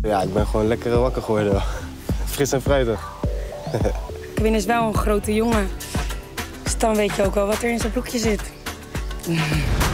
Ja, ik ben gewoon lekker wakker geworden. Fris en fruitig. Kevin is wel een grote jongen. Dus dan weet je ook wel wat er in zijn broekje zit.